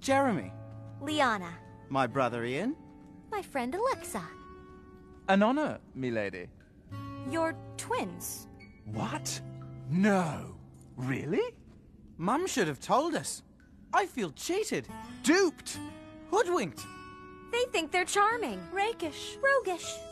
Jeremy. Liana. My brother Ian. My friend Alexa. An honor, milady. You're twins. What? No. Really? Mum should have told us. I feel cheated, duped, hoodwinked. They think they're charming, rakish, roguish.